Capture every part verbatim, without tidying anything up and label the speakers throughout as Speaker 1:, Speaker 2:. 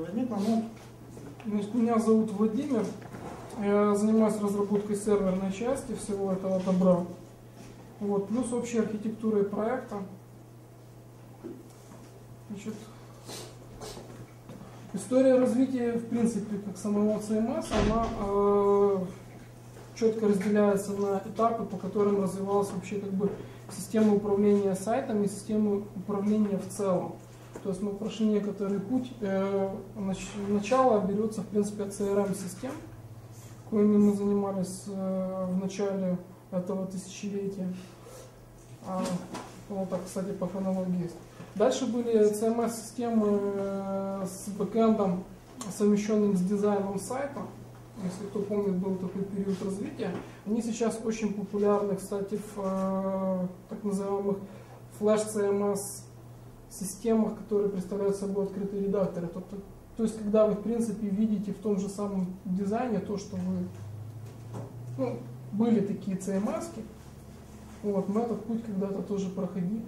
Speaker 1: возникло. Ну, меня зовут Владимир. Я занимаюсь разработкой серверной части всего этого добра. Вот, плюс общей архитектурой проекта. Значит, история развития, в принципе, как самого си эм эс, она э, четко разделяется на этапы, по которым развивалась вообще как бы система управления сайтами, система управления в целом. То есть мы прошли некоторый путь. Э, нач, начало берется, в принципе, от си ар эм-систем, коими мы занимались э, в начале этого тысячелетия. А, вот так, кстати, по хронологии есть. Дальше были си эм эс-системы с бэкэндом, совмещенным с дизайном сайта. Если кто помнит, был такой период развития. Они сейчас очень популярны, кстати, в э, так называемых флеш-си эм эс-системах, которые представляют собой открытые редакторы. То, то, то есть, когда вы, в принципе, видите в том же самом дизайне то, что вы... Ну, были такие си эм эс-ки. Вот, мы этот путь когда-то тоже проходили.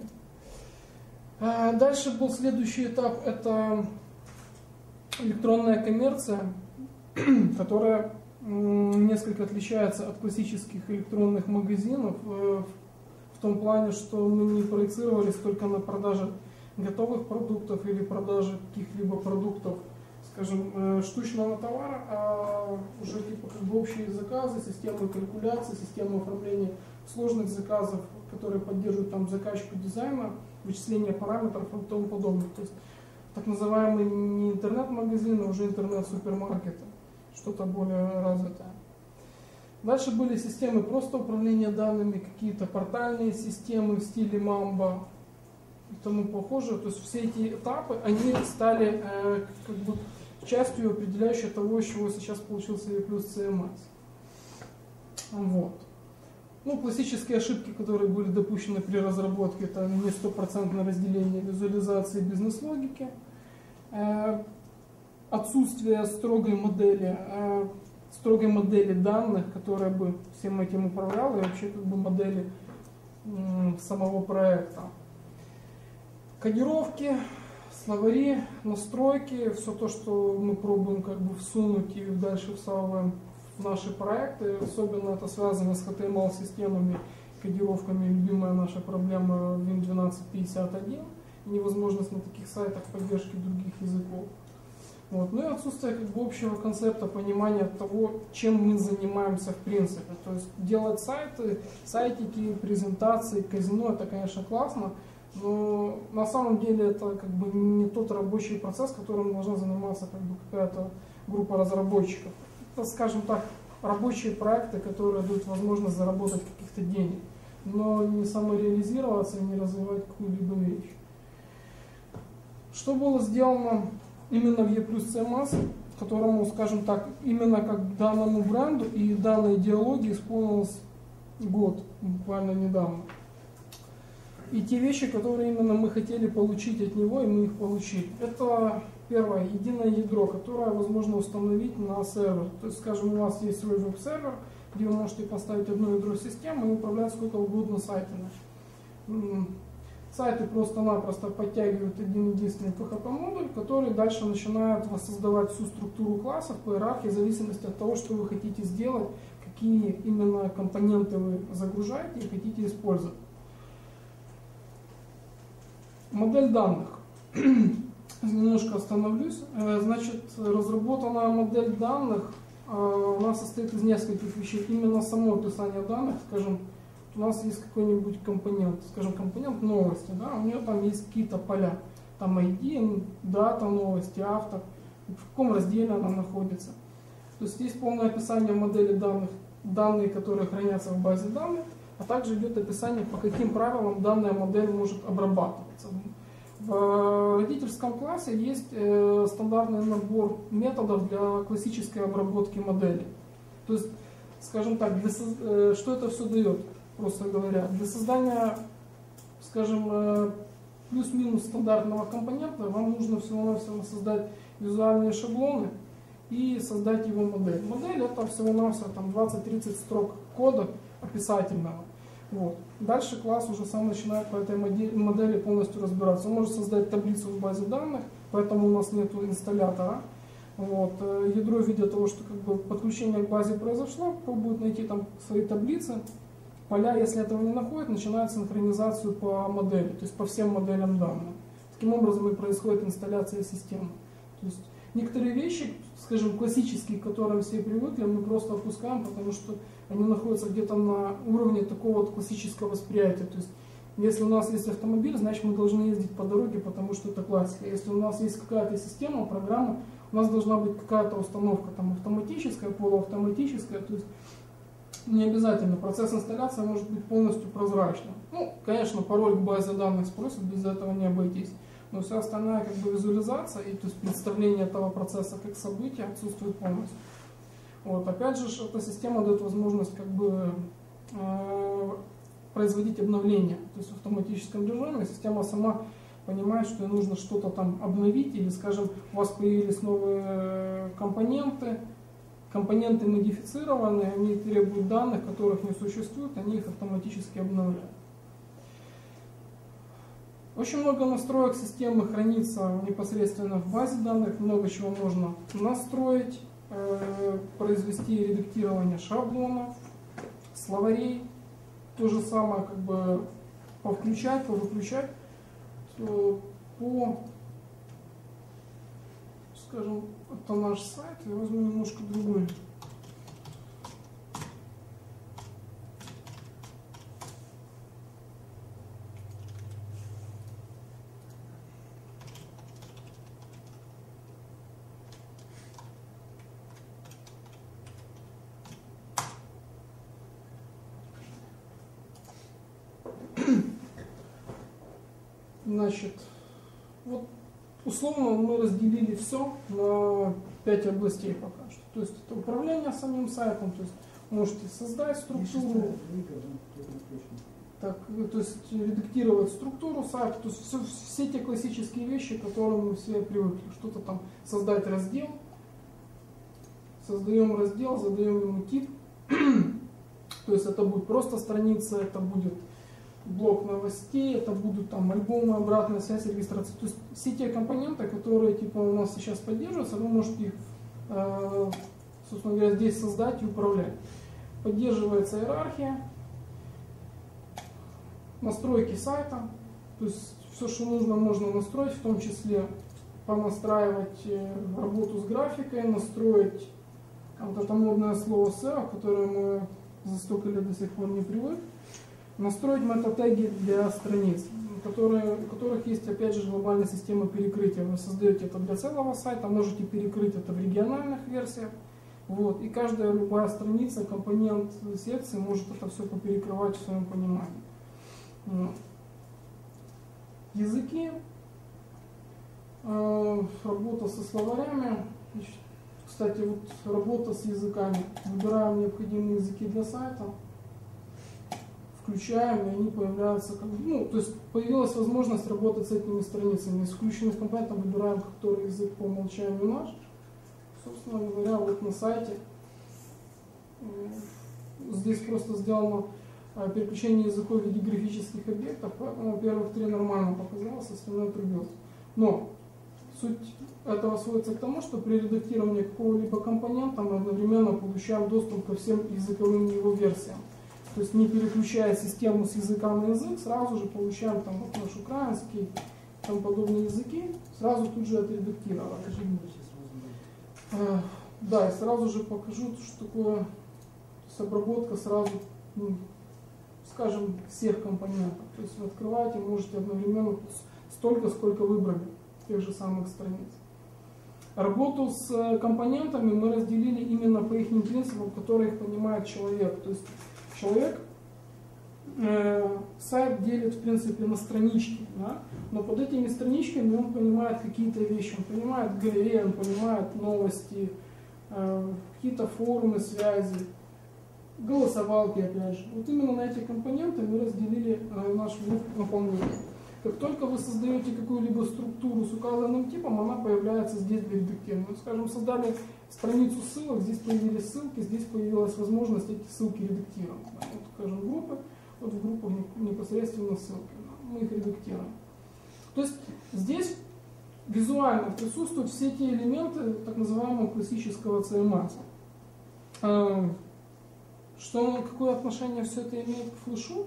Speaker 1: Дальше был следующий этап, это электронная коммерция, которая несколько отличается от классических электронных магазинов в том плане, что мы не проецировались только на продаже готовых продуктов или продаже каких-либо продуктов, скажем, штучного товара, а уже типа как бы общие заказы, системы калькуляции, системы оформления сложных заказов, которые поддерживают там закачку дизайна, вычисление параметров и тому подобное. То есть так называемый не интернет-магазин, а уже интернет-супермаркеты, что-то более развитое. Дальше были системы просто управления данными, какие-то портальные системы в стиле Mamba и тому похожее. То есть все эти этапы, они стали э, как бы частью определяющей того, из чего сейчас получился и плюс си эм эс. Вот. Ну, классические ошибки, которые были допущены при разработке, это не стопроцентное разделение визуализации бизнес-логики, э, отсутствие строгой модели, э, строгой модели данных, которая бы всем этим управляла, и вообще как бы модели э, самого проекта. Кодировки, словари, настройки, все то, что мы пробуем как бы всунуть и дальше всовываем в наши проекты, особенно это связано с эйч ти эм эл-системами, кодировками, любимая наша проблема вин двенадцать пятьдесят один, невозможность на таких сайтах поддержки других языков. Вот. Ну и отсутствие как бы общего концепта, понимания того, чем мы занимаемся в принципе. То есть делать сайты, сайтики, презентации, казино, это, конечно, классно, но на самом деле это как бы не тот рабочий процесс, которым должна заниматься как бы какая-то группа разработчиков. Это, скажем так, рабочие проекты, которые дают возможность заработать каких-то денег, но не самореализироваться и не развивать какую-либо вещь. Что было сделано именно в E+ си эм эс, которому, скажем так, именно как данному бренду и данной идеологии исполнилось год, буквально недавно. И те вещи, которые именно мы хотели получить от него, и мы их получили. Это первое, единое ядро, которое возможно установить на сервер. То есть, скажем, у вас есть свой веб-сервер, где вы можете поставить одно ядро системы и управлять сколько угодно сайтами. Сайты просто-напросто подтягивают один единственный пи эйч пи-модуль, который дальше начинает воссоздавать всю структуру классов по иерархии в зависимости от того, что вы хотите сделать, какие именно компоненты вы загружаете и хотите использовать. Модель данных. Немножко остановлюсь. Значит, разработанная модель данных у нас состоит из нескольких вещей. Именно само описание данных, скажем, у нас есть какой-нибудь компонент, скажем, компонент новости, да, у нее там есть какие-то поля, там ай ди, дата новости, автор, в каком разделе она находится. То есть есть полное описание модели данных, данные, которые хранятся в базе данных, а также идет описание, по каким правилам данная модель может обрабатываться. В родительском классе есть э, стандартный набор методов для классической обработки модели. То есть, скажем так, для, э, что это все дает, просто говоря. Для создания, скажем, э, плюс-минус стандартного компонента вам нужно всего-навсего создать визуальные шаблоны и создать его модель. Модель это всего-навсего двадцать-тридцать строк кода описательного. Вот. Дальше класс уже сам начинает по этой модели полностью разбираться. Он может создать таблицу в базе данных, поэтому у нас нет инсталлятора. Вот. Ядро, видя того, что как бы подключение к базе произошло, пробует найти там свои таблицы, поля. Если этого не находит, начинает синхронизацию по модели, то есть по всем моделям данных. Таким образом и происходит инсталляция системы. То есть некоторые вещи, скажем, классические, к которым все привыкли, мы просто опускаем, потому что они находятся где-то на уровне такого вот классического восприятия. То есть если у нас есть автомобиль, значит мы должны ездить по дороге, потому что это классика. Если у нас есть какая-то система, программа, у нас должна быть какая-то установка там автоматическая, полуавтоматическая, то есть не обязательно. Процесс инсталляции может быть полностью прозрачным. Ну, конечно, пароль к базе данных спросят, без этого не обойтись. Но вся остальная как бы визуализация и то есть представление этого процесса как события отсутствует полностью. Вот. Опять же, эта система дает возможность как бы э, производить обновления. То есть в автоматическом режиме система сама понимает, что ей нужно что-то там обновить, или, скажем, у вас появились новые компоненты, компоненты модифицированные, они требуют данных, которых не существует, они их автоматически обновляют. Очень много настроек системы хранится непосредственно в базе данных, много чего можно настроить, э, произвести редактирование шаблонов, словарей, то же самое как бы повключать, повыключать. По, скажем, это наш сайт, я возьму немножко другой. Значит, вот условно мы разделили все на пять областей пока что. То есть это управление самим сайтом, то есть можете создать структуру, так, то есть редактировать структуру сайта, то есть все, все те классические вещи, к которым мы все привыкли. Что-то там создать раздел, создаем раздел, задаем ему тип, то есть это будет просто страница, это будет блок новостей, это будут там альбомы, обратная связь, регистрация. То есть все те компоненты, которые типа у нас сейчас поддерживаются, вы можете их, э, собственно говоря, здесь создать и управлять. Поддерживается иерархия, настройки сайта, то есть все, что нужно, можно настроить, в том числе понастраивать работу с графикой, настроить вот это модное слово сео, которое мы за столько лет до сих пор не привыкли. Настроить мета-теги для страниц, которые, у которых есть, опять же, глобальная система перекрытия. Вы создаете это для целого сайта, можете перекрыть это в региональных версиях. Вот, и каждая любая страница, компонент секции может это все поперекрывать в своем понимании. Вот. Языки, э, работа со словарями. Кстати, вот работа с языками. Выбираем необходимые языки для сайта. Включаем, и они появляются, как, ну, то есть появилась возможность работать с этими страницами. Из включенных компонентов выбираем, который язык по умолчанию наш. Собственно говоря, вот на сайте здесь просто сделано переключение языков в виде графических объектов, поэтому первых три нормально показалось, остальное отрубилось. Но суть этого сводится к тому, что при редактировании какого-либо компонента мы одновременно получаем доступ ко всем языковым его версиям. То есть не переключая систему с языка на язык, сразу же получаем там вот наш украинский и тому подобные языки, сразу тут же отредактировать. Э, да, и сразу же покажу, что такое с обработка сразу, ну, скажем, всех компонентов. То есть вы открываете, можете одновременно столько, сколько выбрали тех же самых страниц. Работу с компонентами мы разделили именно по их принципам, которые их понимает человек. То есть человек э, сайт делит в принципе на странички, да? Но под этими страничками он понимает какие-то вещи, он понимает галереи, он понимает новости, э, какие-то форумы связи, голосовалки опять же. Вот именно на эти компоненты мы разделили э, наш групп наполнения. Как только вы создаете какую-либо структуру с указанным типом, она появляется здесь для редактирования. Скажем, создали страницу ссылок, здесь появились ссылки, здесь появилась возможность эти ссылки редактировать. Вот, скажем, группы, вот в группах непосредственно ссылки. Мы их редактируем. То есть здесь визуально присутствуют все те элементы так называемого классического си эм эс. Что, какое отношение все это имеет к флешу?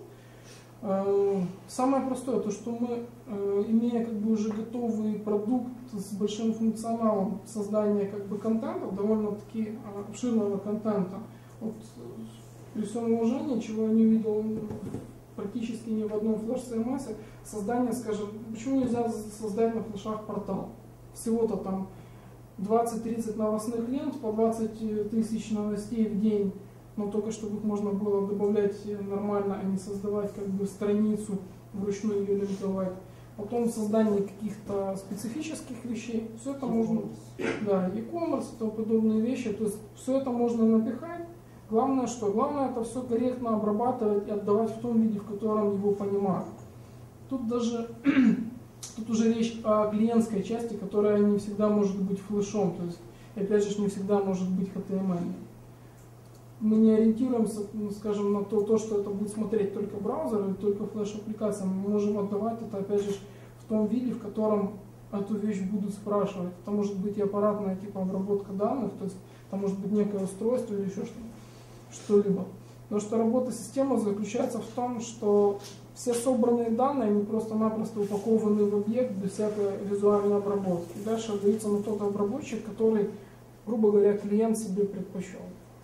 Speaker 1: Самое простое, то что мы, имея как бы уже готовый продукт с большим функционалом создания как бы контента, довольно-таки обширного контента, вот, при всем уважении, чего я не увидел практически ни в одном флеш-си эм эс, создание, скажем, почему нельзя создать на флешах портал? Всего-то там двадцать-тридцать новостных лент, по двадцать тысяч новостей в день, но только чтобы их можно было добавлять нормально, а не создавать как бы страницу, вручную ее линковать. Потом создание каких-то специфических вещей, все это можно, да, e-commerce и тому подобные вещи, то есть все это можно напихать. Главное что? Главное это все корректно обрабатывать и отдавать в том виде, в котором его понимают. Тут даже тут уже речь о клиентской части, которая не всегда может быть флешом, то есть опять же не всегда может быть эйч ти эм эл. Мы не ориентируемся, скажем, на то, то, что это будет смотреть только браузер или только флеш-аппликация. Мы можем отдавать это опять же в том виде, в котором эту вещь будут спрашивать. Это может быть и аппаратная типа обработка данных, то есть это может быть некое устройство или еще что-то. что-либо. Потому что работа системы заключается в том, что все собранные данные, они просто-напросто упакованы в объект без всякой визуальной обработки. И дальше отдаются на тот обработчик, который, грубо говоря, клиент себе предпочел.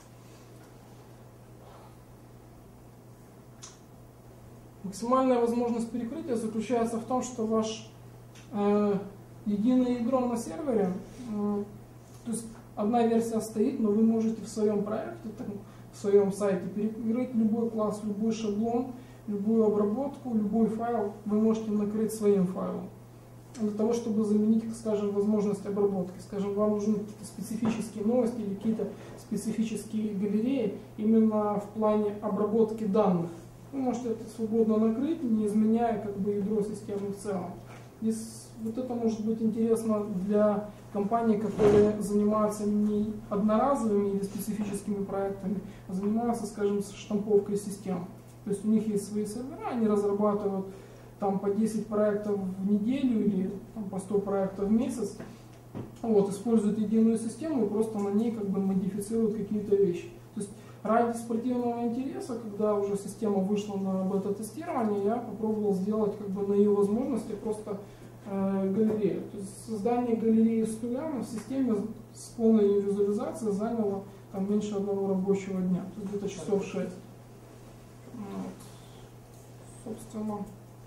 Speaker 1: Максимальная возможность перекрытия заключается в том, что ваш э, единое ядро на сервере, э, то есть одна версия стоит, но вы можете в своем проекте, так, в своем сайте перекрыть любой класс, любой шаблон, любую обработку, любой файл вы можете накрыть своим файлом. Для того, чтобы заменить, скажем, возможность обработки. Скажем, вам нужны какие-то специфические новости или какие-то специфические галереи именно в плане обработки данных. Вы можете это свободно накрыть, не изменяя как бы ядро системы в целом. Здесь, вот это может быть интересно для компаний, которые занимаются не одноразовыми или специфическими проектами, а занимаются, скажем, штамповкой систем. То есть у них есть свои сервера, они разрабатывают там по десять проектов в неделю или там, по сто проектов в месяц, вот, используют единую систему и просто на ней как бы модифицируют какие-то вещи. То есть ради спортивного интереса, когда уже система вышла на бета-тестирование, я попробовал сделать как бы на ее возможности просто э, галерею. То есть создание галереи с нуля в системе с полной ее визуализацией заняло там, меньше одного рабочего дня, то есть где-то часов шесть. Вот. Собственно.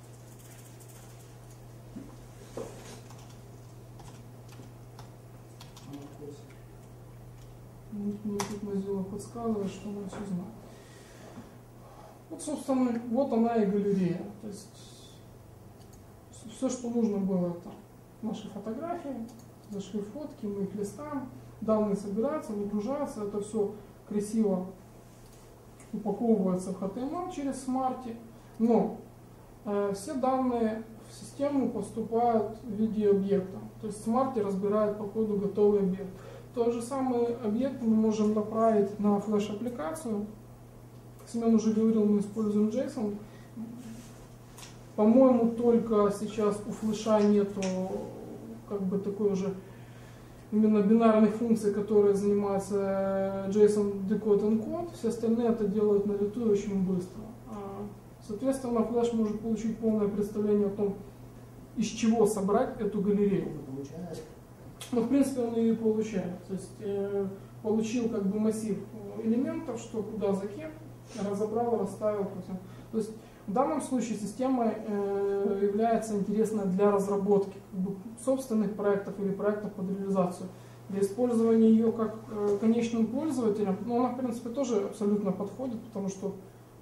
Speaker 1: Мне тут Mozilla подсказывает, что она все знает. Вот, собственно, вот она и галерея. То есть все, что нужно было, это наши фотографии, зашли фотки, мы их листаем, данные собираются, выгружаются, это все красиво упаковывается в эйч ти эм эл через Smarty, но э, все данные в систему поступают в виде объекта. То есть Smarty разбирает по коду готовый объект. Тот же самый объект мы можем направить на флеш-аппликацию. Как Семен уже говорил, мы используем JSON. По-моему, только сейчас у флеша нету как бы такой уже именно бинарных функций, которые занимаются JSON Decode Encode. Все остальные это делают на лету и очень быстро. Соответственно, флеш может получить полное представление о том, из чего собрать эту галерею. Ну, в принципе, он ее получает. То есть э, получил как бы массив элементов, что куда закинь, разобрал, расставил. То есть в данном случае система э, является интересной для разработки как бы, собственных проектов или проектов под реализацию. Для использования ее как э, конечным пользователем, ну, она в принципе тоже абсолютно подходит, потому что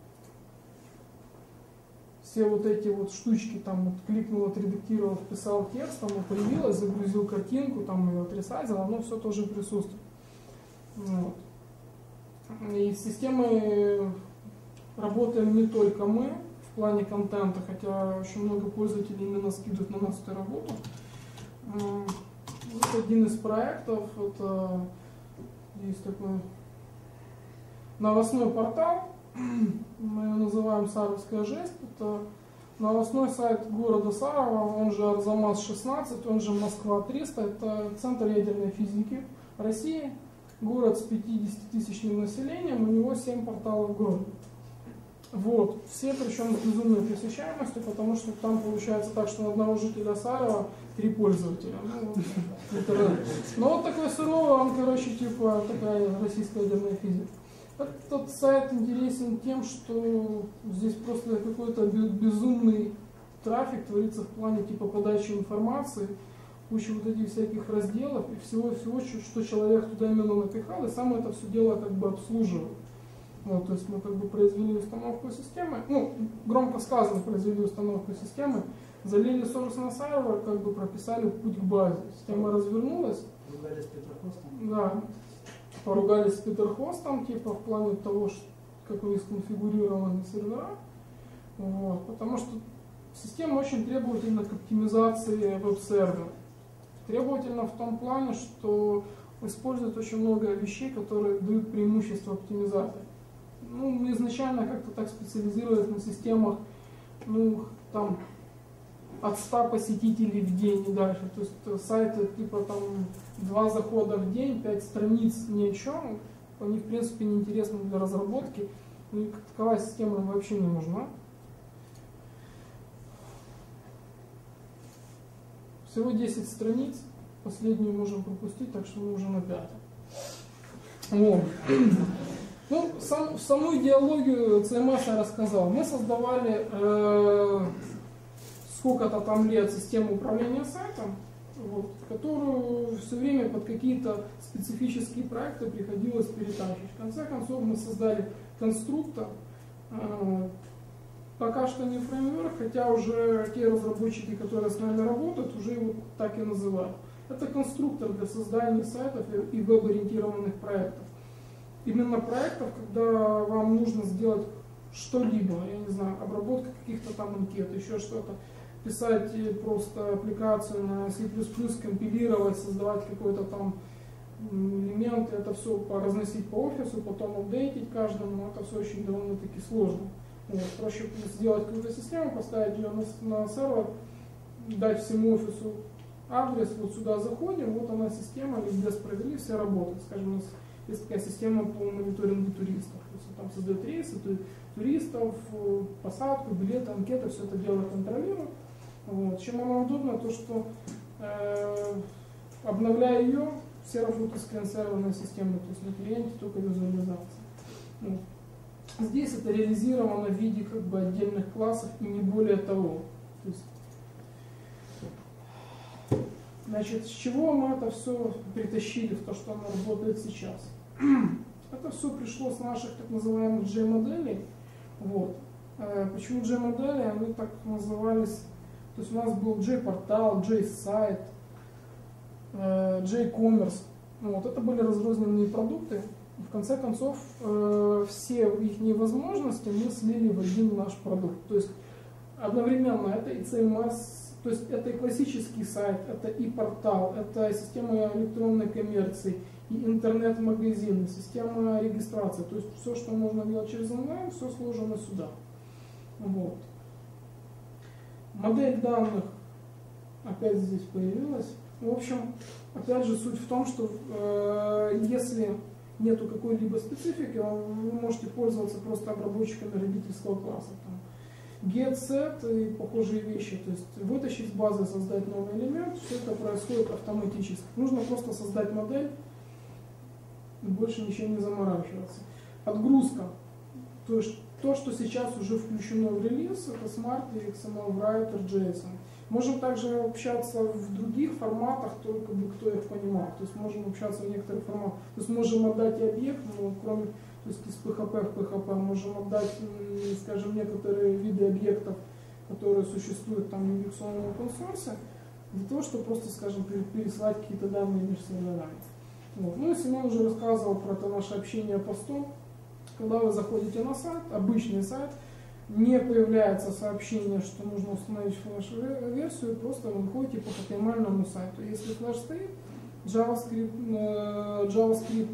Speaker 1: все вот эти вот штучки, там вот кликнул, отредактировал, вписал текст, там появилось, загрузил картинку, там ее отресайзил, оно все тоже присутствует. Вот. И с системой работаем не только мы в плане контента, хотя очень много пользователей именно скидывают на нас эту работу. Вот один из проектов, это есть такой новостной портал. Мы его называем «Саровская жесть». Это Новостной сайт города Сарова, он же Арзамас шестнадцать, он же Москва триста, это центр ядерной физики России, город с пятидесятитысячным населением, у него семь порталов в городе. Вот, все причем с безумной посещаемостью, потому что там получается так, что на одного жителя Сарова три пользователя. Ну, вот, но вот такой суровый, он, короче, типа такая российская ядерная физика. Этот сайт интересен тем, что здесь просто какой-то безумный трафик творится в плане типа подачи информации, куча вот этих всяких разделов и всего-всего, что человек туда именно напихал, и сам это все дело как бы обслуживает. Вот, то есть мы как бы произвели установку системы, ну, громко сказано, произвели установку системы, залили source на сервер, как бы прописали путь к базе. Система развернулась.
Speaker 2: Поругались с Петерхостом?
Speaker 1: Да. Поругались с Петерхостом, типа в плане того, что, как вы сконфигурированы сервера. Вот, потому что система очень требовательна к оптимизации веб-сервера. Требовательна в том плане, что использует очень много вещей, которые дают преимущество оптимизации. Ну, мы изначально как-то так специализировались на системах, ну, там, от ста посетителей в день и дальше. То есть сайты типа там два захода в день, пять страниц, ни о чем. Они, в принципе, не интересны для разработки. И как таковая система им вообще не нужна. Всего десять страниц. Последнюю можем пропустить, так что мы уже на пятой. Вот. Ну, сам, саму идеологию си эм эс я рассказал. Мы создавали э, сколько-то там лет систему управления сайтом, вот, которую все время под какие-то специфические проекты приходилось перетащить. В конце концов мы создали конструктор, э, пока что не фреймворк, хотя уже те разработчики, которые с нами работают, уже его так и называют. Это конструктор для создания сайтов и веб-ориентированных проектов. Именно проектов, когда вам нужно сделать что-либо, я не знаю, обработка каких-то там анкет, еще что-то, писать просто аппликацию на си плюс плюс, компилировать, создавать какой-то там элемент, это все разносить по офису, потом апдейтить каждому, это все очень довольно-таки сложно. Вот, проще сделать какую-то систему, поставить ее на, на сервер, дать всему офису адрес, вот сюда заходим, вот она система, ликбез провели, все работают. Скажем, у нас есть такая система по мониторингу туристов. То есть там создают рейсы, туристов, посадку, билеты, анкеты, все это дело контролируют. Вот. Чем она удобна, то что э, обновляя ее, все работают с клиент-серверной системой, то есть на клиенте только визуализация. Вот. Здесь это реализировано в виде как бы отдельных классов и не более того. То есть, значит, с чего мы это все притащили в то, что оно работает сейчас? Это все пришло с наших так называемых джей-моделей. Вот. Почему джей-модели? Они так назывались. То есть у нас был джей-портал, джей-сайт, джей-коммерс. Вот. Это были разрозненные продукты. В конце концов, все их возможности мы слили в один наш продукт. То есть одновременно это и си эм эс, то есть это и классический сайт, это и портал, это система электронной коммерции, и интернет-магазин, и система регистрации. То есть все, что можно делать через онлайн, все сложено сюда. Вот. Модель данных опять здесь появилась. В общем, опять же, суть в том, что э, если нету какой-либо специфики, вы можете пользоваться просто обработчиками родительского класса. Там, get, set и похожие вещи. То есть вытащить с базы, создать новый элемент, все это происходит автоматически. Нужно просто создать модель и больше ничем не заморачиваться. Отгрузка. То есть то, что сейчас уже включено в релиз, это Smart, икс эм эл, Writer, JSON. Можем также общаться в других форматах, только бы кто их понимал. То есть можем общаться в некоторых форматах. То есть можем отдать и объект, но кроме, то есть из пи эйч пи в пи эйч пи можем отдать, скажем, некоторые виды объектов, которые существуют там в индексованном консорсе, для того, чтобы просто, скажем, пересылать какие-то данные между серверами. Вот. Ну и Семен уже рассказывал про это наше общение постом. Когда вы заходите на сайт, обычный сайт, не появляется сообщение, что нужно установить флеш-версию, просто вы выходите по эйч ти эм эль-ному сайту. Если флеш стоит, JavaScript, JavaScript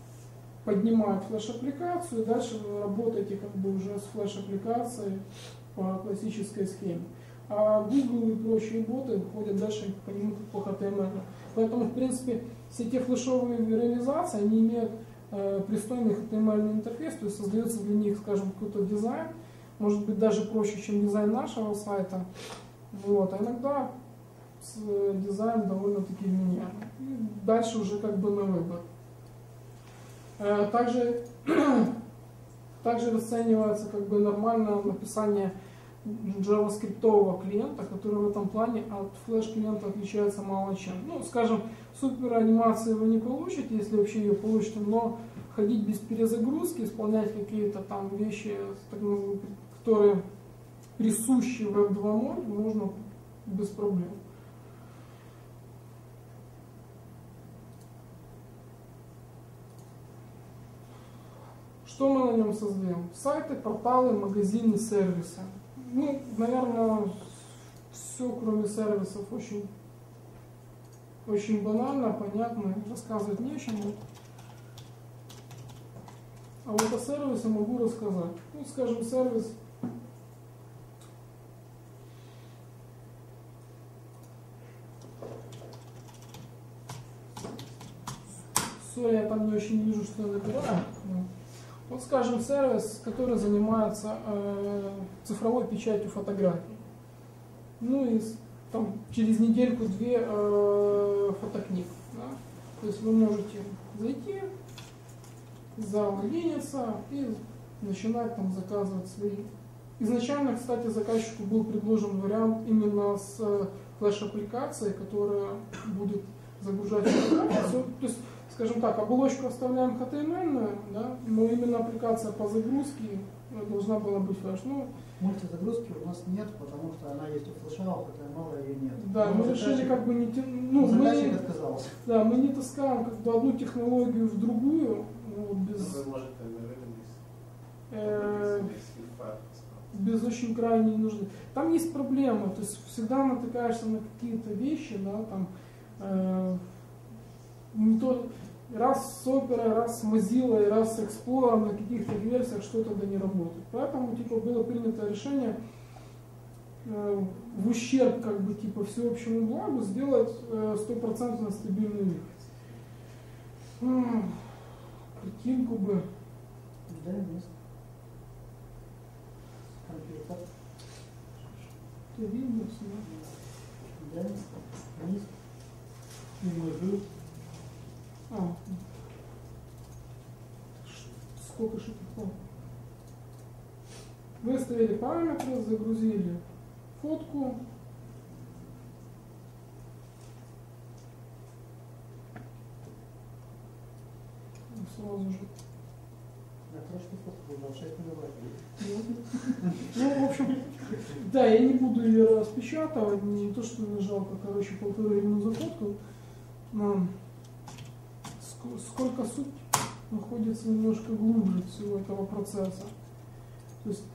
Speaker 1: поднимает флеш-аппликацию, и дальше вы работаете как бы уже с флеш-аппликацией по классической схеме. А Google и прочие боты ходят дальше по нему по эйч ти эм эл. Поэтому, в принципе, все те флешовые реализации, они имеют э, пристойный эйч ти эм эль интерфейс, то есть создается для них, скажем, какой-то дизайн, может быть даже проще, чем дизайн нашего сайта. Вот. А иногда с, э, дизайн довольно-таки вменяемый. И дальше уже как бы на выбор. Э, также, также расценивается как бы нормальное написание джаваскриптового клиента, который в этом плане от флеш-клиента отличается мало чем. Ну, скажем, супер анимации вы не получите, если вообще ее получите, но ходить без перезагрузки, исполнять какие-то там вещи, которые присущи веб два ноль, можно без проблем. Что мы на нем создаем? Сайты, порталы, магазины, сервисы. Ну, наверное, все, кроме сервисов, очень, очень банально, понятно, рассказывать нечему. А вот о сервисе могу рассказать. Ну, скажем, сервис. Сори, я там не очень вижу, что я набираю. Вот, скажем, сервис, который занимается э, цифровой печатью фотографий. Ну и там, через недельку-две э, фотокниг. Да? То есть вы можете зайти, залогиниться и начинать там заказывать свои. Изначально, кстати, заказчику был предложен вариант именно с флеш-аппликацией, которая будет загружать фотографии. То есть, скажем так, оболочку оставляем эйч ти эм эль, да, но именно аппликация по загрузке должна была быть флеш. Ну,
Speaker 2: мультизагрузки у нас нет, потому что она есть у флеша, а у эйч ти эм эл ее нет.
Speaker 1: Да,
Speaker 2: но
Speaker 1: мы решили как бы не ну,
Speaker 2: заказчик
Speaker 1: мы,
Speaker 2: отказался.
Speaker 1: Да, мы не таскаем как бы одну технологию в другую, ну, без, э, без очень крайней нужды. Там есть проблемы, то есть всегда натыкаешься на какие-то вещи, да, там э, не то, раз с Opera, раз с Mozilla, раз с Explorer на каких-то версиях что-то да не работает. Поэтому типа было принято решение э, в ущерб как бы типа всеобщему благу сделать стопроцентно э, стабильный вид. Картинку бы.
Speaker 2: Да, есть. Компьютер.
Speaker 1: Это видно,
Speaker 2: да? Есть.
Speaker 1: Имажи. А, сколько шипов. Выставили параметры, загрузили фотку. Сразу же.
Speaker 2: Я трошки фотку уже шесть мегабайт.
Speaker 1: Ну, в общем, да, я не буду ее распечатывать, не то, что мне жалко, короче, полторы минуты за фотку. Сколько суть находится немножко глубже всего этого процесса. То есть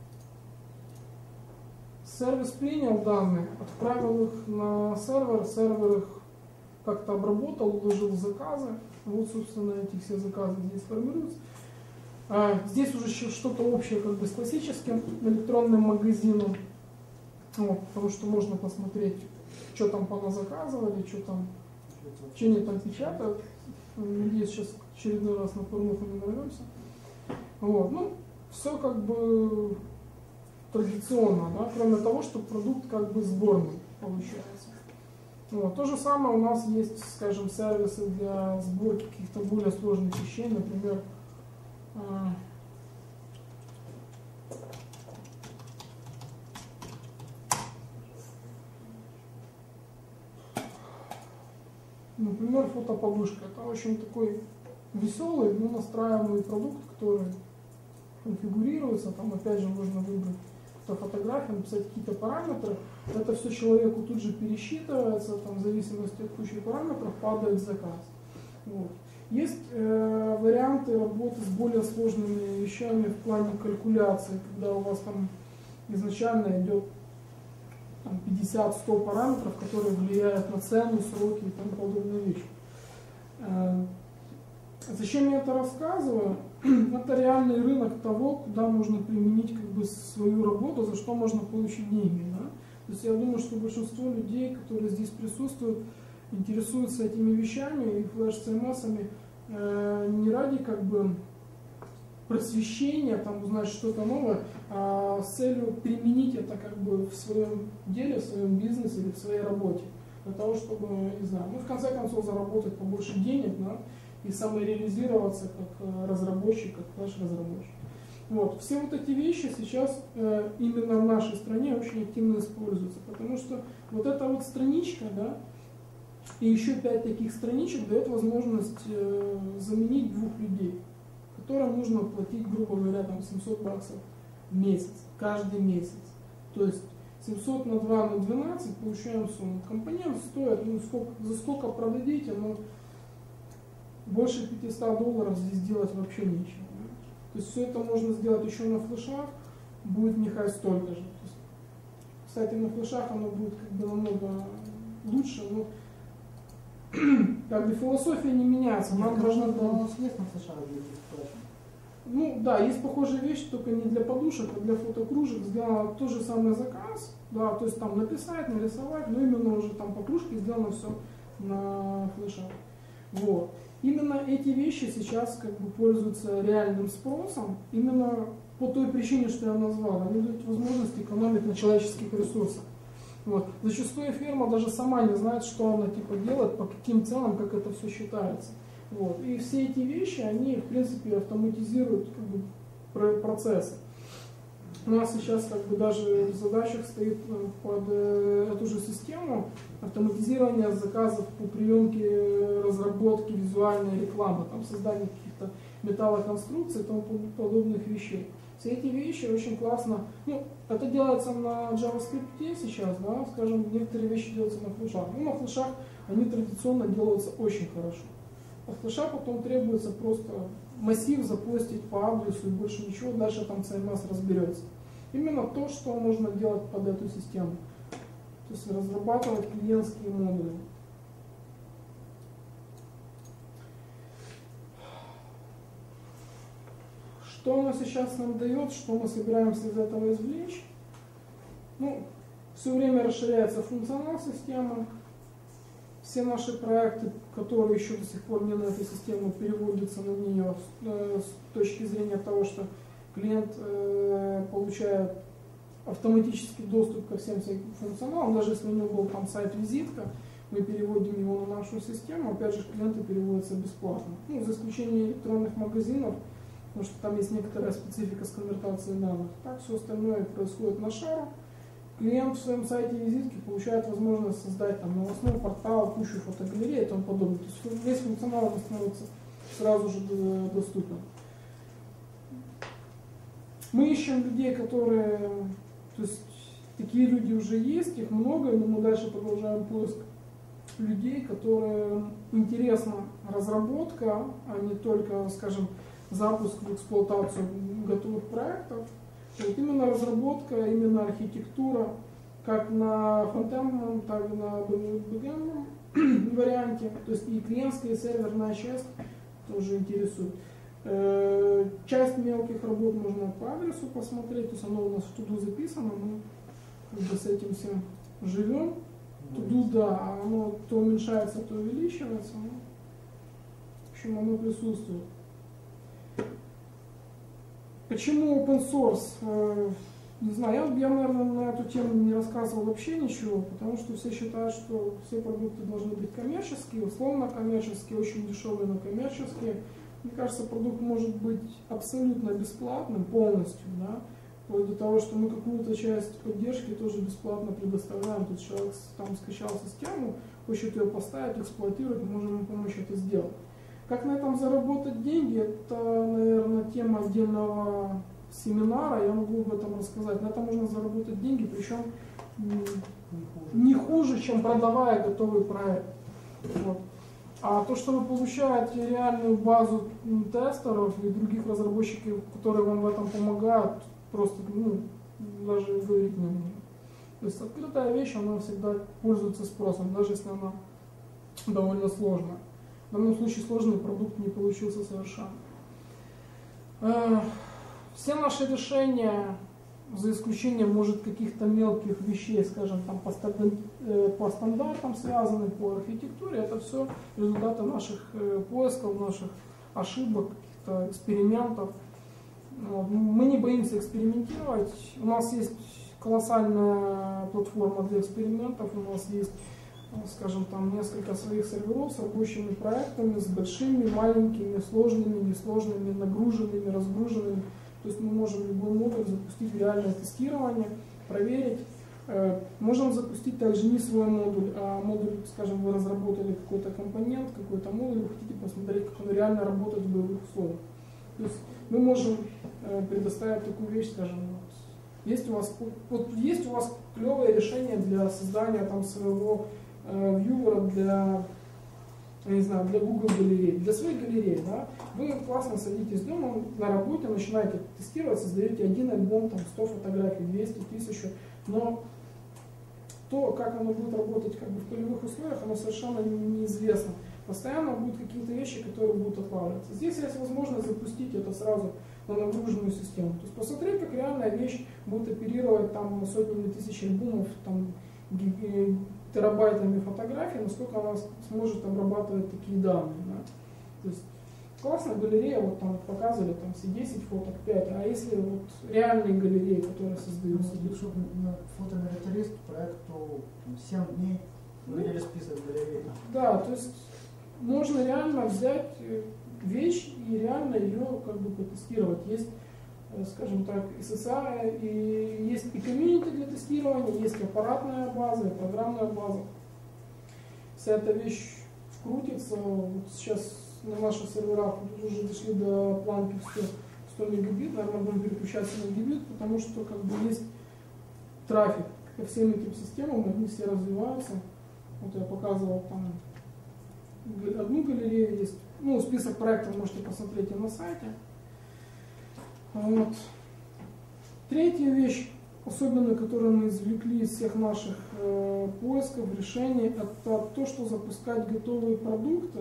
Speaker 1: сервис принял данные, отправил их на сервер, сервер их как-то обработал, уложил заказы. Вот, собственно, эти все заказы здесь формируются. А здесь уже что-то общее как бы с классическим электронным магазином. Вот, потому что можно посмотреть, что там поназаказывали, что там, что они там печатают. Надеюсь, сейчас очередной раз на порнуху не нарвемся. Вот, ну, все как бы традиционно, да, кроме того, что продукт как бы сборный получается. Вот. То же самое у нас есть, скажем, сервисы для сборки каких-то более сложных вещей, например, э, например, фотоповышка. Это очень такой веселый, но настраиваемый продукт, который конфигурируется. Там опять же можно выбрать фотографию, написать какие-то параметры. Это все человеку тут же пересчитывается, там, в зависимости от кучи параметров падает заказ. Вот. Есть э, варианты работы с более сложными вещами в плане калькуляции, когда у вас там изначально идет пятьдесят-сто параметров, которые влияют на цену, сроки и тому подобные вещи. Э, за счет Зачем я это рассказываю? Это реальный рынок того, куда можно применить как бы свою работу, за что можно получить деньги. Да? То есть я думаю, что большинство людей, которые здесь присутствуют, интересуются этими вещами и флеш-си эм эс-ами э, не ради как бы просвещения, там узнать что-то новое, а с целью применить это как бы в своем деле, в своем бизнесе или в своей работе. Для того, чтобы, не знаю, ну в конце концов заработать побольше денег, да, и самореализироваться как разработчик, как флеш-разработчик. Вот. Все вот эти вещи сейчас э, именно в нашей стране очень активно используются, потому что вот эта вот страничка, да, и еще пять таких страничек дает возможность э, заменить двух людей, которым нужно платить, грубо говоря, там семьсот баксов в месяц, каждый месяц. То есть семьсот на два на двенадцать получаем сумму. Компонент стоит, ну, сколько, за сколько продадите, но больше пятисот долларов здесь делать вообще нечего. Да? То есть все это можно сделать еще на флешах, будет нехай столько же. То есть, кстати, на флешах оно будет как бы намного лучше, но как бы философия не меняется. Нам должна
Speaker 2: быть. У нас есть на флешах флеш.
Speaker 1: Ну да, есть похожая вещь, только не для подушек, а для фотокружек. Сделано тот же самый заказ, да, то есть там написать, нарисовать, но именно уже там по кружке сделано все на флешах. Вот. Именно эти вещи сейчас как бы пользуются реальным спросом, именно по той причине, что я назвал. Они дают возможность экономить на человеческих ресурсах. Вот. Зачастую фирма даже сама не знает, что она типа делает, по каким ценам, как это все считается. Вот. И все эти вещи, они в принципе автоматизируют как бы процессы. У нас сейчас как бы даже в задачах стоит под эту же систему автоматизирование заказов по приемке, разработке визуальной рекламы, там, создание каких-то металлоконструкций и тому подобных вещей. Все эти вещи очень классно, ну, это делается на JavaScript сейчас, да, скажем, некоторые вещи делаются на флешах. Ну, на флешах они традиционно делаются очень хорошо. А флеша потом требуется просто массив запостить по адресу и больше ничего, дальше там си эм эс разберется. Именно то, что можно делать под эту систему. То есть разрабатывать клиентские модули. Что оно сейчас нам дает, что мы собираемся из этого извлечь? Ну, все время расширяется функционал системы. Все наши проекты, которые еще до сих пор не на эту систему, переводятся на нее э, с точки зрения того, что клиент э, получает автоматический доступ ко всем своим функционалам, даже если у него был там сайт-визитка, мы переводим его на нашу систему, опять же клиенты переводятся бесплатно. Ну, за исключением электронных магазинов, потому что там есть некоторая специфика с конвертацией данных. Так, все остальное происходит на шару. Клиент в своем сайте визитки получает возможность создать там новостной портал, кучу фотогалерей и тому подобное. То есть весь функционал становится сразу же доступен. Мы ищем людей, которые, то есть такие люди уже есть, их много, но мы дальше продолжаем поиск людей, которым интересна разработка, а не только, скажем, запуск в эксплуатацию готовых проектов. Вот именно разработка, именно архитектура, как на фронтендном, так и на бэкэндном варианте. То есть и клиентская, и серверная часть тоже интересует. Часть мелких работ можно по адресу посмотреть, то есть оно у нас в туду записано, мы как бы с этим всем живем. Туду, да, оно то уменьшается, то увеличивается. Но, в общем, оно присутствует. Почему open source? Не знаю, я, я, наверное, на эту тему не рассказывал вообще ничего, потому что все считают, что все продукты должны быть коммерческие, условно коммерческие, очень дешевые, но коммерческие. Мне кажется, продукт может быть абсолютно бесплатным, полностью, да, вплоть до того, что мы какую-то часть поддержки тоже бесплатно предоставляем. То есть человек там скачал систему, хочет ее поставить, эксплуатировать, мы можем ему помочь это сделать. Как на этом заработать деньги, это, наверное, тема отдельного семинара, я могу об этом рассказать. На этом можно заработать деньги, причем не хуже, чем продавая готовый проект. Вот. А то, что вы получаете реальную базу тестеров и других разработчиков, которые вам в этом помогают, просто ну, даже говорить не нужно. То есть открытая вещь, она всегда пользуется спросом, даже если она довольно сложная. в данном случае сложный продукт не получился совершенно. Все наши решения, за исключением, может, каких-то мелких вещей, скажем, там, по, по стандартам связанных, по архитектуре, это все результаты наших поисков, наших ошибок, каких-то экспериментов. Мы не боимся экспериментировать. У нас есть колоссальная платформа для экспериментов, у нас есть, скажем, там несколько своих серверов с рабочими проектами, с большими, маленькими, сложными, несложными, нагруженными, разгруженными. То есть мы можем любой модуль запустить в реальное тестирование, проверить. Можем запустить также не свой модуль, а модуль, скажем, вы разработали какой-то компонент, какой-то модуль, вы хотите посмотреть, как он реально работает в боевых условиях. То есть мы можем предоставить такую вещь, скажем, вот, есть у вас, вот, есть у вас клевое решение для создания там своего э, вьювера для, я не знаю, для Google галереи, для своей галереи, да, вы классно садитесь дома на работе, начинаете тестировать, создаете один альбом, там сто фотографий, двести, тысячу, но то, как оно будет работать как бы в полевых условиях, оно совершенно неизвестно. Постоянно будут какие-то вещи, которые будут отлавливаться. Здесь есть возможность запустить это сразу на нагруженную систему. То есть посмотреть, как реальная вещь будет оперировать там сотнями тысяч альбомов, там, терабайтами фотографий, насколько она сможет обрабатывать такие данные. Да? То есть классная галерея, вот там показывали там все десять фоток, пять, а если вот реальные галереи, которые создаются?
Speaker 2: Фотомилитарист проекту семь дней выделили список галерей.
Speaker 1: Да, то есть можно реально взять вещь и реально ее как бы потестировать. Есть, скажем так, эс эс эй, и есть и комьюнити для тестирования, есть аппаратная база, и программная база. Вся эта вещь вкрутится. Вот сейчас на наших серверах уже дошли до планки сто мегабит, наверное, будем переключаться на гигабит, потому что как бы есть трафик ко всем этим системам, они все развиваются. Вот я показывал там одну галерею, есть, ну, список проектов можете посмотреть и на сайте. Вот. Третья вещь, особенно, которую мы извлекли из всех наших э, поисков, решений, это то, что запускать готовые продукты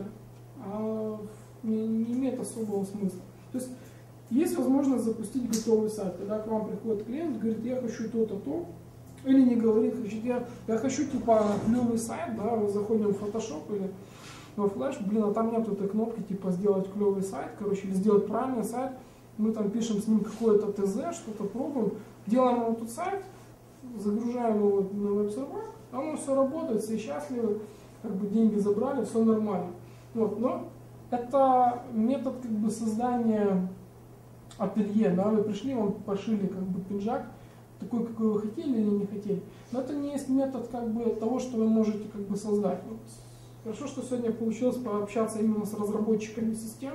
Speaker 1: а не, не имеет особого смысла. То есть есть возможность запустить готовый сайт, когда к вам приходит клиент, говорит, я хочу то-то, то, или не говорит, хочет, я, я хочу типа клевый сайт, да, мы заходим в Photoshop или во Flash, блин, а там нет этой кнопки типа сделать клевый сайт, короче, или сделать правильный сайт, мы там пишем с ним какое-то ТЗ, что-то пробуем, делаем вот этот сайт, загружаем его на веб-сервер, а оно все работает, все счастливы, как бы деньги забрали, все нормально. Вот, но это метод как бы создания ателье, да, вы пришли, вам пошили как бы пиджак, такой, какой вы хотели или не хотели. Но это не есть метод как бы того, что вы можете как бы создать. Вот. Хорошо, что сегодня получилось пообщаться именно с разработчиками систем,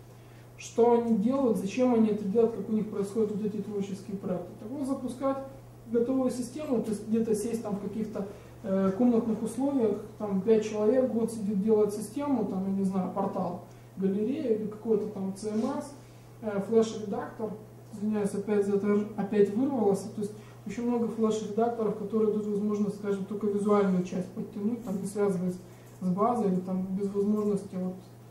Speaker 1: что они делают, зачем они это делают, как у них происходят вот эти творческие проекты. Так вот, запускать готовую систему, то есть где-то сесть там в каких-то э, комнатных условиях, там пять человек, год сидит, делает систему, там, я не знаю, портал, галерея или какой-то там си эм эс, э, флеш-редактор, извиняюсь, опять, это опять вырвалось, то есть очень много флеш-редакторов, которые дают возможность, скажем, только визуальную часть подтянуть, там, не связываясь с базой, или там без возможности вот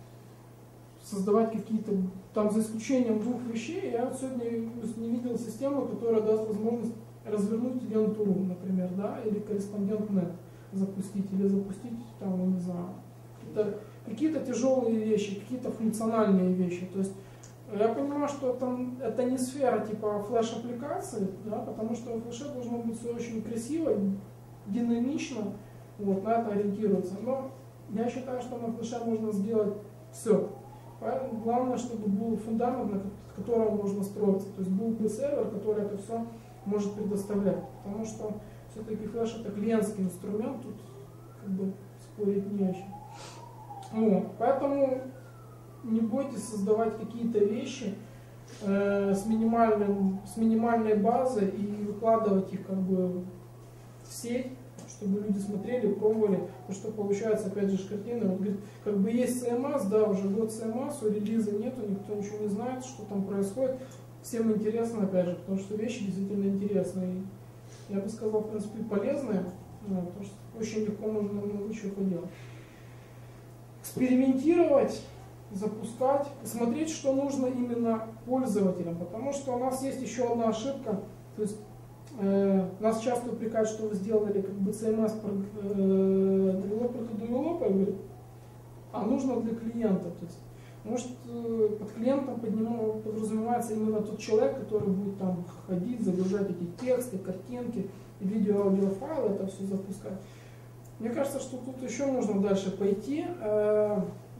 Speaker 1: создавать какие-то, там за исключением двух вещей, я вот сегодня не видел систему, которая даст возможность развернуть ленту, например, да, или корреспондент точка нет запустить, или запустить, там, я не знаю, какие-то, какие-то тяжелые вещи, какие-то функциональные вещи. То есть я понимаю, что это, это не сфера типа флеш-аппликации, да, потому что в флеше должно быть все очень красиво, динамично, вот, на это ориентироваться. Но я считаю, что на флеше можно сделать все. Поэтому главное, чтобы был фундамент, на котором можно строиться. То есть был бы сервер, который это все может предоставлять. Потому что все-таки флеш это клиентский инструмент, тут как бы спорить не о чем. Вот. Поэтому не бойтесь создавать какие-то вещи э, с, минимальным, с минимальной базой и выкладывать их как бы в сеть, чтобы люди смотрели, пробовали, потому что получается опять же картина, вот, говорит, как бы есть си эм эс, да, уже год си эм эс, релиза нету, никто ничего не знает, что там происходит, всем интересно опять же, потому что вещи действительно интересные, я бы сказал, в принципе, полезные, ну, потому что очень легко можно много чего поделать. экспериментировать, запускать, смотреть, что нужно именно пользователям. Потому что у нас есть еще одна ошибка. То есть э, нас часто упрекают, что вы сделали как бы си эм эс э, девелопер to девелопер, а нужно для клиента. То есть, может, э, под клиентом подразумевается именно тот человек, который будет там ходить, загружать эти тексты, картинки, видео, аудиофайлы, это все запускать. Мне кажется, что тут еще нужно дальше пойти. Э,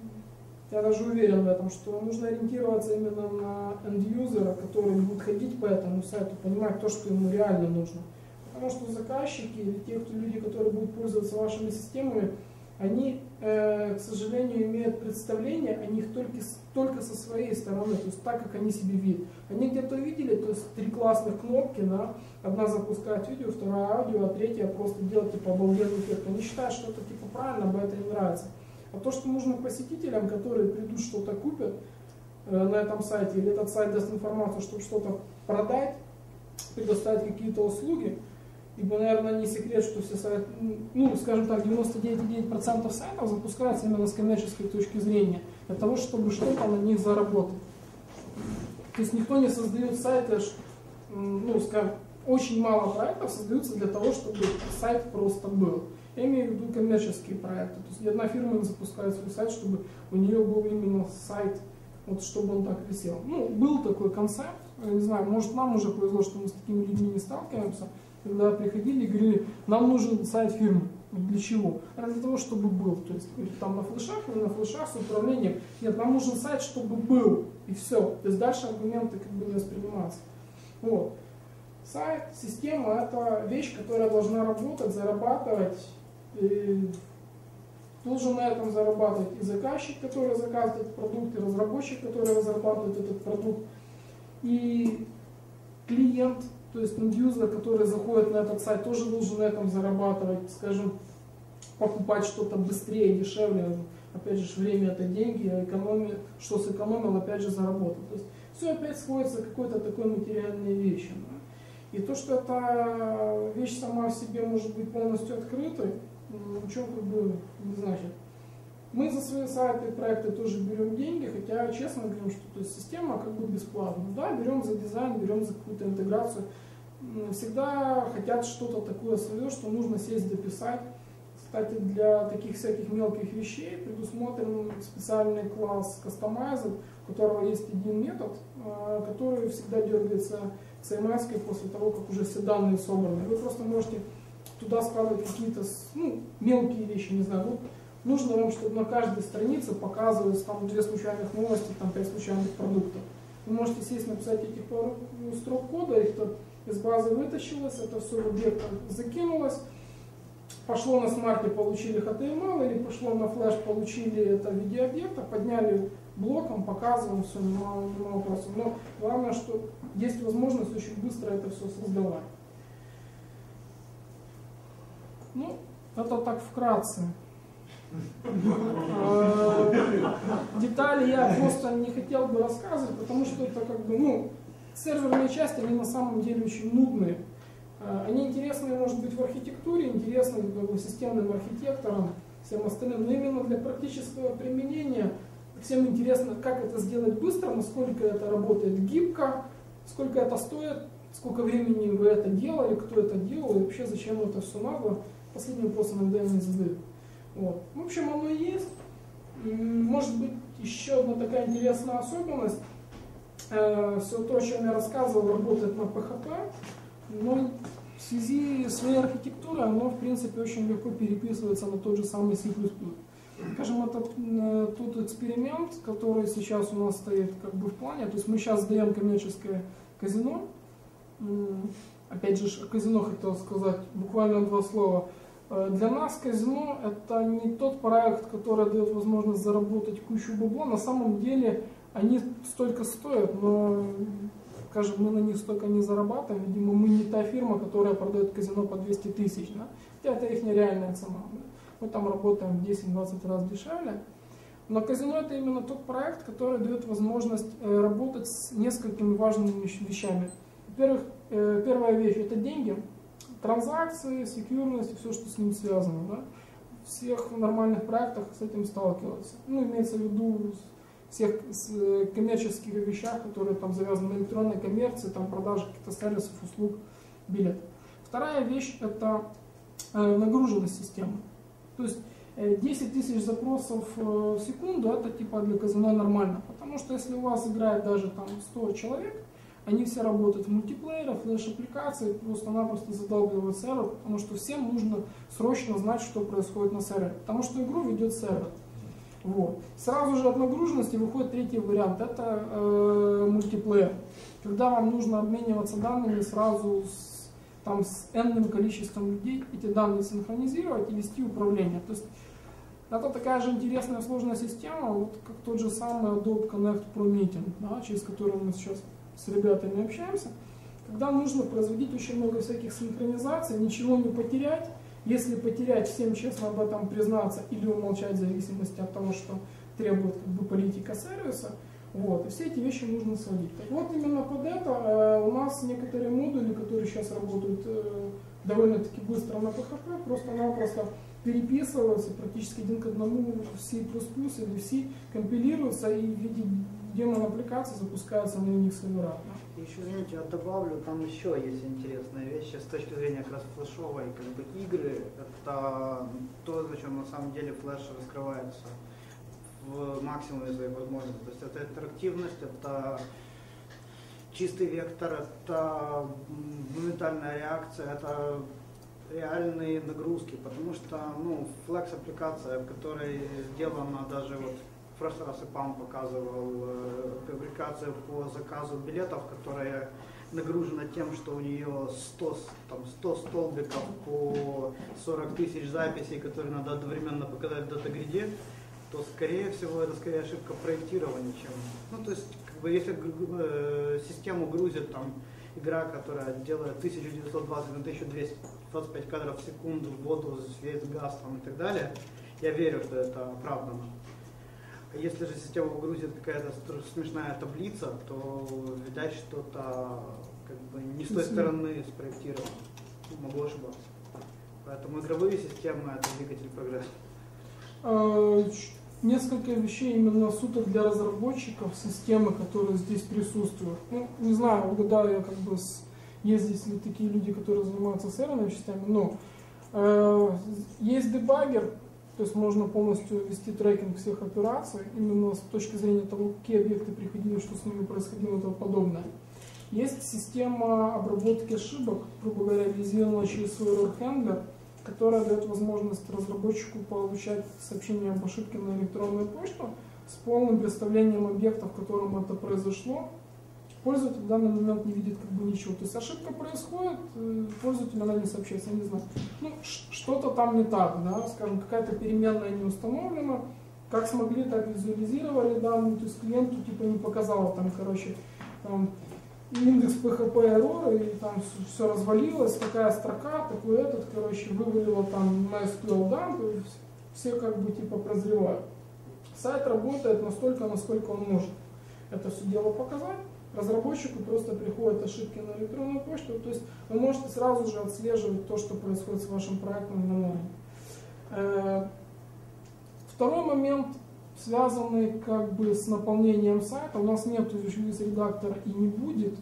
Speaker 1: Я даже уверен в этом, что нужно ориентироваться именно на энд-юзера, который будет ходить по этому сайту, понимать то, что ему реально нужно. Потому что заказчики или те, кто, люди, которые будут пользоваться вашими системами, они, э, к сожалению, имеют представление о них только, только со своей стороны, то есть так, как они себе видят. Они где-то видели, то есть три классных кнопки, да, одна запускает видео, вторая аудио, а третья просто делает типа обалденный эффект. Они считают, что это типа правильно, но это не нравится. А то, что нужно посетителям, которые придут, что-то купят э, на этом сайте, или этот сайт даст информацию, чтобы что-то продать, предоставить какие-то услуги, ибо, наверное, не секрет, что все сайты, ну, скажем так, девяносто девять и девять десятых процента сайтов запускаются именно с коммерческой точки зрения, для того, чтобы что-то на них заработать. То есть никто не создает сайты, ну, скажем, очень мало проектов создаются для того, чтобы сайт просто был. Я имею в виду коммерческие проекты. То есть ни одна фирма не запускает свой сайт, чтобы у нее был именно сайт, вот чтобы он так висел. Ну, был такой концепт, я не знаю, может нам уже повезло, что мы с такими людьми не сталкиваемся, когда приходили и говорили, нам нужен сайт фирмы. Для чего? А для того, чтобы был. То есть там на флешах, не на флешах с управлением. Нет, нам нужен сайт, чтобы был. И все. То есть дальше аргументы как бы не воспринимаются. Вот. Сайт, система — это вещь, которая должна работать, зарабатывать. И должен на этом зарабатывать и заказчик, который заказывает этот продукт, и разработчик, который разрабатывает этот продукт, и клиент, то есть энд-юзер, который заходит на этот сайт, тоже должен на этом зарабатывать, скажем, покупать что-то быстрее, дешевле. Опять же, время — это деньги, а экономия, что сэкономил, опять же, заработал. То есть все опять сводится к какой-то такой материальной вещи. Да? И то, что эта вещь сама в себе может быть полностью открытой, ничего как бы не значит. Мы за свои сайты и проекты тоже берем деньги, хотя честно говорим, что то есть система как бы бесплатная. Да, берем за дизайн, берем за какую-то интеграцию. Всегда хотят что-то такое свое, что нужно сесть дописать. Кстати, для таких всяких мелких вещей предусмотрен специальный класс Customizer, у которого есть один метод, который всегда дергается к си эм эс после того, как уже все данные собраны. Вы просто можете туда складывать какие-то ну, мелкие вещи, не знаю. Вот нужно вам, чтобы на каждой странице показывалось там две случайных новости, там пять случайных продуктов. Вы можете сесть, написать этих пару строк кода, их-то из базы вытащилось, это все в объект закинулось, пошло на смарте, получили эйч ти эм эл, или пошло на флеш, получили это в виде объекта, подняли блоком, показываем, все, немало, немало вопросов. Но главное, что есть возможность очень быстро это все создавать. Ну, это так вкратце. Детали я просто не хотел бы рассказывать, потому что это как бы, ну, серверные части, они на самом деле очень нудные. Они интересны, может быть, в архитектуре, интересны как бы, системным архитекторам, всем остальным, но именно для практического применения всем интересно, как это сделать быстро, насколько это работает гибко, сколько это стоит, сколько времени вы это делали, кто это делал и вообще зачем это все надо. Последний вопрос иногда не задают. Вот. В общем, оно и есть. Может быть, еще одна такая интересная особенность. Все то, о чем я рассказывал, работает на пи эйч пи, но в связи с своей архитектурой оно, в принципе, очень легко переписывается на тот же самый си плюс плюс. Скажем, это тот эксперимент, который сейчас у нас стоит как бы в плане. То есть мы сейчас сдаем коммерческое казино. Опять же, о казино хотел сказать буквально два слова. Для нас казино это не тот проект, который дает возможность заработать кучу бабла. На самом деле они столько стоят, но, скажем, мы на них столько не зарабатываем. Видимо, мы не та фирма, которая продает казино по двести тысяч. Да? Хотя это их нереальная цена. Да? Мы там работаем в десять-двадцать раз дешевле. Но казино это именно тот проект, который дает возможность работать с несколькими важными вещами. Во-первых, первая вещь это деньги. Транзакции, секьюрность и все, что с ним связано. Да? всех нормальных проектах с этим сталкиваются. Ну, имеется в виду всех коммерческих вещах, которые там завязаны на электронной коммерции, там продажи каких-то сервисов, услуг, билетов. Вторая вещь — это э, нагруженность системы. То есть э, десять тысяч запросов э, в секунду — это типа для казино нормально. Потому что если у вас играет даже там сто человек, они все работают в мультиплеерах, флеш-аппликации, просто-напросто задалбливают сервер, потому что всем нужно срочно знать, что происходит на сервере. Потому что игру ведет сервер. Вот. Сразу же от нагруженности выходит третий вариант, это э, мультиплеер. Когда вам нужно обмениваться данными сразу с, там, с энным количеством людей, эти данные синхронизировать и вести управление. То есть это такая же интересная сложная система, вот как тот же самый Adobe Connect Pro Meeting, да, через который мы сейчас с ребятами общаемся. Когда нужно производить очень много всяких синхронизаций, ничего не потерять. Если потерять, всем честно об этом признаться или умолчать в зависимости от того, что требует как бы политика сервиса. Вот. И все эти вещи нужно сводить. Так вот, именно под это э, у нас некоторые модули, которые сейчас работают э, довольно-таки быстро на пи эйч пи, просто-напросто переписываются практически один к одному в C++ или в C, компилируются и в виде демон-аппликации запускаются на Unix серверах.
Speaker 2: Еще, извините, я добавлю, там еще есть интересная вещь с точки зрения как раз флешовой, как бы игры, это то, зачем на самом деле флеш раскрывается в максимуме своей возможности. То есть это интерактивность, это чистый вектор, это моментальная реакция, это реальные нагрузки, потому что, ну, флекс-аппликация, в которой сделана даже вот в прошлый раз ИПАМ показывал э, публикацию по заказу билетов, которая нагружена тем, что у нее сто, там, сто столбиков по сорок тысяч записей, которые надо одновременно показать в датагриде, то, скорее всего, это скорее ошибка проектирования, чем... Ну, то есть, как бы, если э, систему грузит там игра, которая делает тысяча девятьсот двадцать на тысячу двести двадцать пять кадров в секунду, воду, свет, газ там, и так далее, я верю, что это оправдано. Если же система грузит какая-то смешная таблица, то, видать, что-то как бы не с той стороны спроектировано. Могу ошибаться. Поэтому игровые системы — это двигатель прогресса.
Speaker 1: Несколько вещей именно суто для разработчиков системы, которые здесь присутствуют. Ну, не знаю, угадаю я как бы с... есть здесь ли такие люди, которые занимаются серверными частями, но э, есть дебаггер. То есть можно полностью вести трекинг всех операций, именно с точки зрения того, какие объекты приходили, что с ними происходило и тому подобное. Есть система обработки ошибок, грубо говоря, реализованная через свой error handler, которая дает возможность разработчику получать сообщения об ошибке на электронную почту с полным представлением объекта, в котором это произошло. Пользователь в данный момент не видит как бы ничего. То есть ошибка происходит, пользователь она не сообщается, я не знаю. Ну, что-то там не так, да, скажем, какая-то переменная не установлена. Как смогли, так визуализировали данные, то есть клиенту типа не показало там, короче, там, индекс пи эйч пи error, и там все развалилось, такая строка, такой этот, короче, вывалило там MySQL dump, и все как бы типа прозревают. Сайт работает настолько, насколько он может это все дело показать. Разработчику просто приходят ошибки на электронную почту, то есть вы можете сразу же отслеживать то, что происходит с вашим проектом в онлайне. Второй момент, связанный как бы с наполнением сайта. У нас нет Visual редактора и не будет.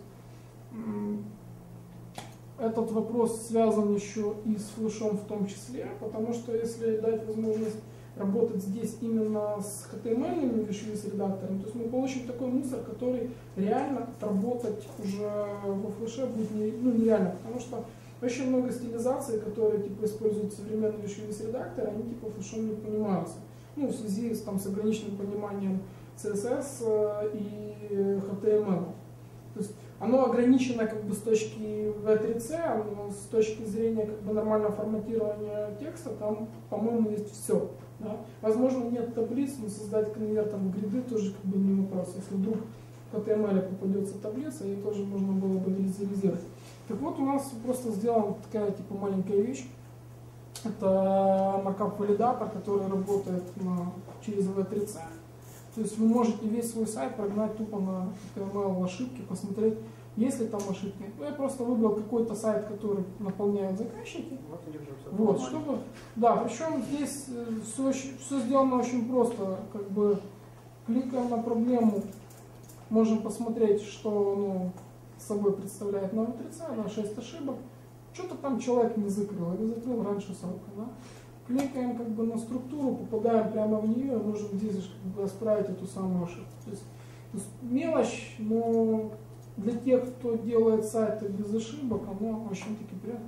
Speaker 1: Этот вопрос связан еще и с флешом в том числе, потому что если дать возможность работать здесь именно с эйч ти эм эль-ными Visual редакторами, то есть мы получим такой мусор, который реально работать уже во флеше будет не, ну, нереально, потому что очень много стилизаций, которые типа используют современные Visual редакторы, они типа флешом не понимаются. Ну, в связи с, там, с ограниченным пониманием си эс эс и эйч ти эм эль. То есть оно ограничено как бы с точки ви три си, но с точки зрения как бы нормального форматирования текста там, по-моему, есть все. Да? Возможно, нет таблиц, но создать конвертом в гриды тоже как бы не вопрос. Если вдруг в эйч ти эм эль попадется таблица, ее тоже можно было бы визуализировать. Так вот, у нас просто сделана такая типа маленькая вещь. Это маркап-валидатор, который работает на, через ви три си. То есть вы можете весь свой сайт прогнать тупо на эйч ти эм эль ошибки, посмотреть, есть ли там ошибки. Я просто выбрал какой-то сайт, который наполняют заказчики.
Speaker 2: Вот, они уже все
Speaker 1: Вот, чтобы, да, причем здесь все, все сделано очень просто, как бы кликая на проблему, можем посмотреть, что ну, собой представляет на матрице, на шесть ошибок. Что-то там человек не закрыл, или закрыл раньше срока. Да? Кликаем как бы на структуру, попадаем прямо в нее, и можем здесь же как бы исправить эту самую ошибку. То есть, то есть мелочь, но для тех, кто делает сайты без ошибок, оно очень-таки приятно.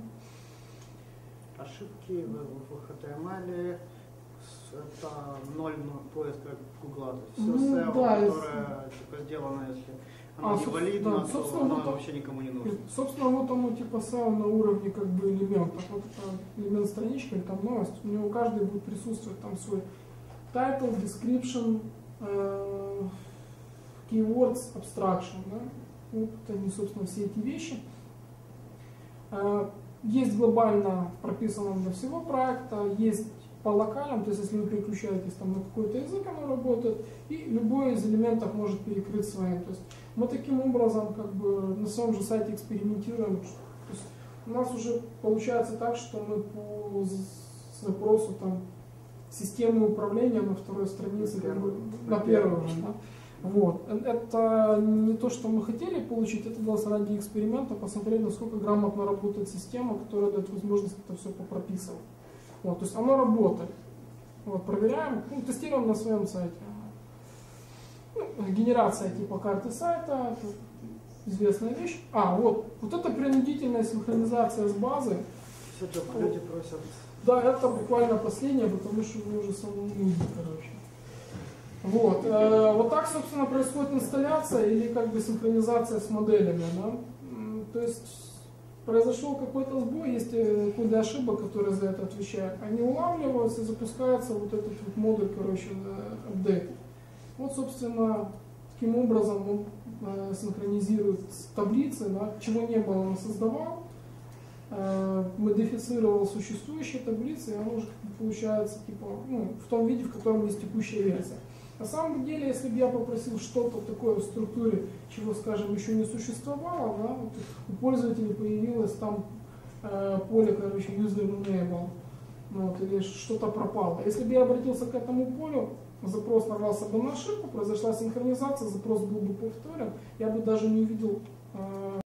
Speaker 2: Ошибки в, в эйч ти эм эль это ноль поиска Гугла. Все
Speaker 1: Ну,
Speaker 2: сео,
Speaker 1: да,
Speaker 2: которое типа, сделано, если оно
Speaker 1: А,
Speaker 2: не
Speaker 1: соб-
Speaker 2: валидно,
Speaker 1: да,
Speaker 2: то
Speaker 1: собственно,
Speaker 2: оно
Speaker 1: вот он-
Speaker 2: вообще никому не нужно.
Speaker 1: Собственно, вот оно типа сео на уровне как бы элементов. Вот это элемент странички или там новость. У него каждый будет присутствовать там свой title, description, э, keywords, abstraction. Да? Вот они, собственно, все эти вещи. Э, есть глобально прописано для всего проекта, есть по локалям, то есть если вы переключаетесь там на какой-то язык, оно работает, и любой из элементов может перекрыть своим. То есть мы таким образом как бы на своем же сайте экспериментируем. То есть у нас уже получается так, что мы по запросу там системы управления на второй странице, как бы, на первой уже. Да? Вот. Это не то, что мы хотели получить, это было ради эксперимента, посмотреть, насколько грамотно работает система, которая дает возможность это все попрописывать. Вот, то есть оно работает. Вот, проверяем, ну, тестируем на своем сайте. Ну, генерация типа карты сайта, это известная вещь. А, вот, вот это принудительная синхронизация с базой.
Speaker 2: Все, что люди просят.
Speaker 1: Да, это буквально последнее, потому что вы уже самому не видите, короче. Вот, э, вот так, собственно, происходит инсталляция или как бы синхронизация с моделями. Да? То есть произошел какой-то сбой, есть коды ошибок, которые за это отвечают, они улавливаются и запускается вот этот вот модуль, короче, апдейт. Вот, собственно, таким образом он э, синхронизирует таблицы, да, чего не было, он создавал, э, модифицировал существующие таблицы, и оно уже получается типа, ну, в том виде, в котором есть текущая версия. На самом деле, если бы я попросил что-то такое в структуре, чего, скажем, еще не существовало, да, вот у пользователя появилось там э, поле, короче, user enable, ну, вот, или что-то пропало. Если бы я обратился к этому полю, запрос нарвался бы на ошибку, произошла синхронизация, запрос был бы повторен, я бы даже не увидел э,